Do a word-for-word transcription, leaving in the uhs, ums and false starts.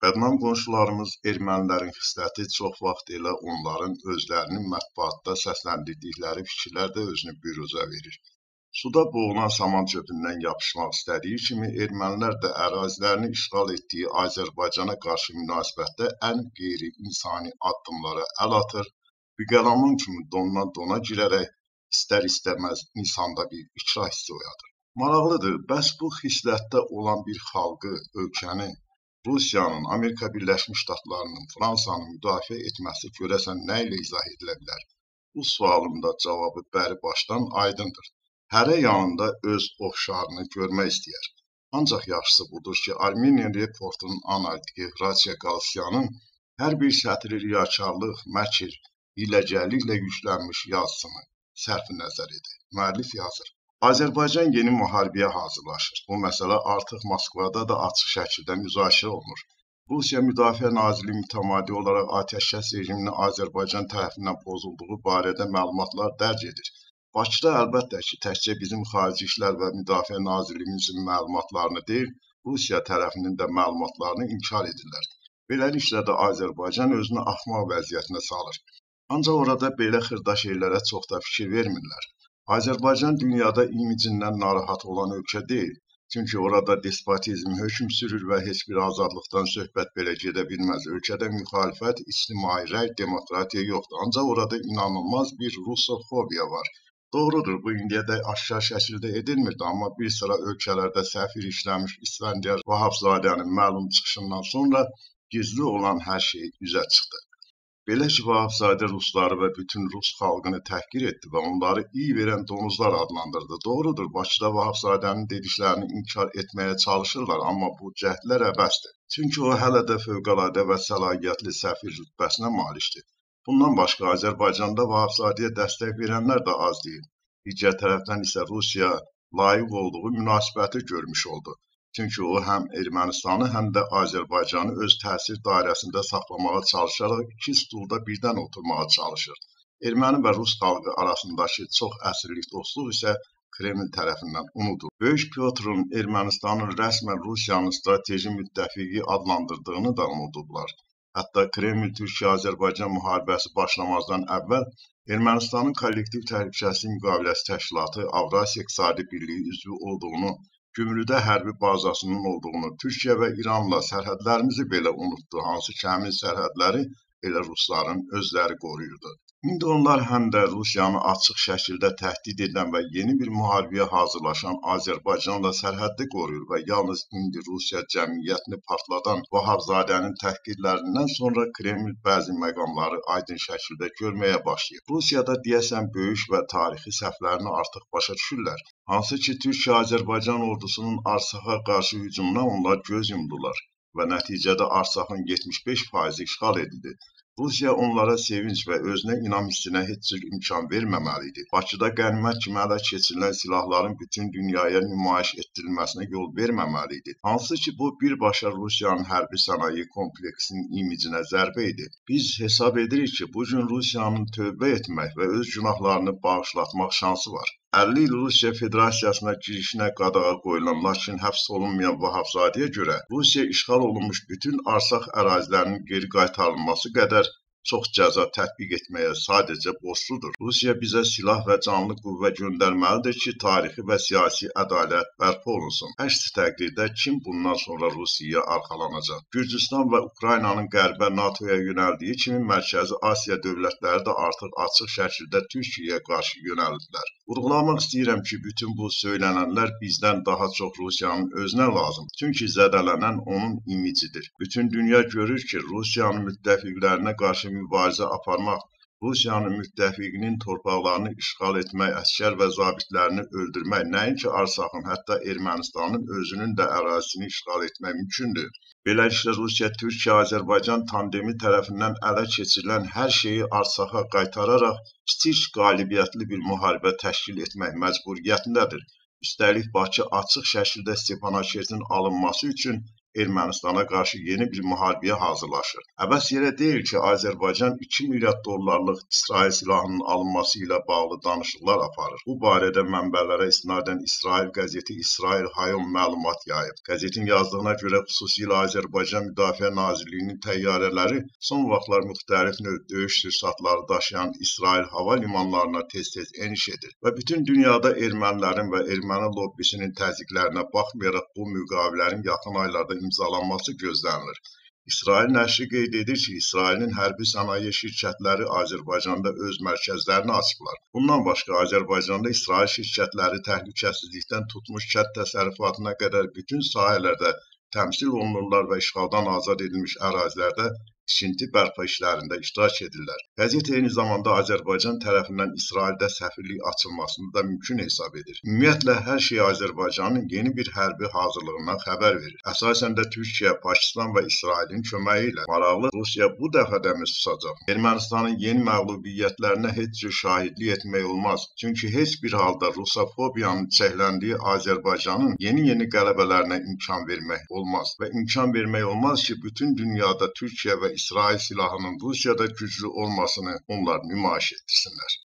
Bədnam qonşularımız ermənilərin xisləti çox vaxt elə onların özlərinin mətbuatda səsləndirdikləri fikirlər də özünü büruzə verir. Suda boğulan saman çöpündən yapışmaq istədiyi kimi ermənilər də ərazilərini işğal etdiyi Azərbaycana qarşı münasibətdə ən qeyri-insani addımlara əl atır, büqəlamun kimi dondan dona girərək istər-istəməz insanda bir ikrah hissi oyadır. Maraqlıdır, bəs bu xislətdə olan bir xalqı, ölkəni Rusiyanın, Amerika Birləşmiş Ştatlarının, Fransanın müdafiə etməsi görəsən nə ilə izah edilə bilər? Bu sualın da cavabı bəri başdan aydındır. Hərə yanında öz oxşarını görmək istəyər. Ancaq yaxşısı budur ki, Armenian Report'un analitiki Hraçya Qalsyanın hər bir sətri riyakarlıq, məkir, hiləcəliklə yüklənmiş yazısını sərfi nəzər edək. Müəllif yazır. Azərbaycan yeni müharibəyə hazırlaşır. Bu məsələ artıq Moskvada da açıq şəkildə müzakirə olunur. Rusiya Müdafiə Nazirliyi mütəmadi olaraq atəşkəs rejiminin Azərbaycan tərəfindən pozulduğu barədə məlumatlar dərc edir. Bakıda əlbəttə ki, təkcə bizim Xarici İşlər və Müdafiə Nazirliyimizin məlumatlarını deyil, Rusiya tərəfinin də məlumatlarını inkar edirlər. Beləliklə də Azərbaycan özünü axmaq vəziyyətinə salır. Ancaq orada belə xırda şeylərə çox da fikir vermirlər. Azərbaycan dünyada imicindən narahat olan ölkə deyil. Çünki orada despotizm hökm sürür və heç bir azadlıqdan söhbət belə gedə bilməz. Ölkədə müxalifət, ictimai rəy, demokratiya yoxdur. Ancaq orada inanılmaz bir rusofobiya var. Doğrudur, bu indiyədək aşkar şəkildə edilmirdi, amma bir sıra ölkələrdə səfir işləmiş İsfəndiyar Vahabzadənin məlum çıxışından sonra gizli olan hər şey üzə çıxdı. Belə ki, Vahabzadə rusları və bütün rus xalqını təhqir etdi və onları iy verən donuzlar adlandırdı. Doğrudur, Bakıda Vahabzadənin dediklərini inkar etməyə çalışırlar, amma bu cəhdlər əbəsdir. Çünki o hələ də fövqəladə və səlahiyyətli səfir rütbəsinə malikdir. Bundan başqa Azərbaycanda Vahabzadəyə dəstək verənlər də az deyil. Digər tərəfdən isə Rusiya layiq olduğu münasibəti görmüş oldu. Çünki o həm Ermənistanı, həm də Azərbaycanı öz təsir dairəsində saxlamağa çalışaraq iki stulda birdən oturmağa çalışır. Erməni və Rus xalqı arasındakı çox əsrlik dostluq isə Kreml tərəfindən unudulur. Böyük Pyotrun Ermənistanın rəsmən Rusiyanın strateji müttəfiqi adlandırdığını da unudublar. Hətta Kreml Türkiyə-Azərbaycan müharibəsi başlamazdan əvvəl Ermənistanın kollektiv təhlükəsizlik müqaviləsi təşkilatı Avrasiya İqtisadi Birliyi üzvü olduğunu, Gümrüdə hərbi bazasının olduğunu, Türkiyə və İranla sərhədlərimizi belə unutdu, hansı ki, həmin sərhədləri elə Rusların özləri qoruyurdu. İndi onlar həm də Rusiyanı açıq şəkildə təhdid edən və yeni bir müharibəyə hazırlaşan Azərbaycanla sərhəddi qoruyur və yalnız indi Rusiya cəmiyyətini partladan Vahabzadənin təhqirlərindən sonra Kreml bəzi məqamları aydın şəkildə görməyə başlayır. Rusiyada deyəsən böyük və tarixi səhvlərini artıq başa düşürlər. Hansı ki, Türkiyə-Azərbaycan ordusunun Arsaxa qarşı hücumuna onlar göz yumdular və nəticədə Arsaxın yetmiş beş faizi işğal edildi. Rusiya onlara sevinç və özünə inam hissinə heç cür imkan verməməli idi. Bakıda qənimət kimi ələ keçirilən silahların bütün dünyaya nümayiş etdirilməsinə yol verməməli idi. Hansı ki, bu birbaşa Rusiyanın hərbi sənaye kompleksinin imicinə zərbə idi. Biz hesab edirik ki, bu gün Rusiyanın tövbə etmək və öz günahlarını bağışlatmaq şansı var. əlli il Rusiya Federasiyasına girişinə qadağa qoyulan, lakin həbs olunmayan Vahabzadəyə görə Rusiya işğal olunmuş bütün Arsax ərazilərinin geri qaytarılması qədər çox cəza tətbiq etməyə sadəcə borcludur. Rusiya bizə silah və canlı qüvvə göndərməlidir ki, tarixi və siyasi ədalət bərpa olunsun. Əks təqdirdə kim bundan sonra Rusiyaya arxalanacaq? Gürcüstan və Ukraynanın qərbə NATOya yönəldiyi kimi Mərkəzi Asiya dövlətləri də artıq açıq şəkildə Türkiyəyə qarşı yönəldilər. Vurğulamaq istəyirəm ki, bütün bu söylənənlər bizdən daha çox Rusiyanın özünə lazım. Çünki zədələnən onun imicidir. Bütün dünya görür ki, Rusiyanın müttəfiqlərinə qarşı mübarizə aparmaq, Rusiyanın müttəfiqinin torpaqlarını işğal etmək, əskər və zabitlərini öldürmək, nəinki Arsaxın, hətta Ermənistanın özünün də ərazisini işğal etmək mümkündür. Beləliklə, Rusiya, Türkiyə, Azərbaycan tandemi tərəfindən ələ keçirilən hər şeyi Arsaxa qaytararaq kiçik qalibiyyətli bir müharibə təşkil etmək məcburiyyətindədir. Üstəlik, Bakı açıq şəkildə Stepanakert alınması üçün Ermənistana qarşı yeni bir müharibəyə hazırlaşır. Əbəs yerə deyil ki, Azərbaycan iki milyard dollarlıq İsrail silahının alınması ilə bağlı danışıqlar aparır. Bu barədə mənbələrə istinadən İsrail qəzeti İsrail Hayom məlumat yayıb. Qəzetin yazdığına görə xüsusilə Azərbaycan Müdafiə Nazirliyinin təyyarələri son vaxtlar müxtəlif növ döyüş sursatları daşıyan İsrail hava limanlarına tez-tez eniş edir və bütün dünyada ermənilərin və erməni lobbisinin təzyiqlərinə baxmayaraq bu müqavilələrin yaxın aylarda imzalanması gözlənilir. İsrail nəşri qeyd edir ki, İsrailin hərbi sənaye şirkətləri Azərbaycanda öz mərkəzlərini açıblar. Bundan başqa Azərbaycanda İsrail şirkətləri təhlükəsizlikdən tutmuş kənd təsərrüfatına qədər bütün sahələrdə təmsil olunurlar və işğaldan azad edilmiş ərazilərdə tikinti bərpa işlərində iştirak edirlər. Qəzet eyni zamanda Azərbaycan tərəfindən İsraildə səfirlik açılmasını da mümkün hesab edir. Ümumiyyətlə, hər şey Azərbaycanın yeni bir hərbi hazırlığından xəbər verir. Əsasən də Türkiyə, Pakistan və İsrailin köməyi ilə maraqlı Rusiya bu dəfə də mi susacaq? Ermənistanın yeni məğlubiyyətlərinə heç cür şahidlik etmək olmaz. Çünki heç bir halda rusofobiyanın çəkləndiyi Azərbaycanın yeni-yeni qələbələrinə imkan vermək olmaz. Və imkan vermək olmaz ki, bütün dünyada Türkiyə və İsrail silahının Rusiyada güclü olmasını onlar nümayiş etdirsinlər.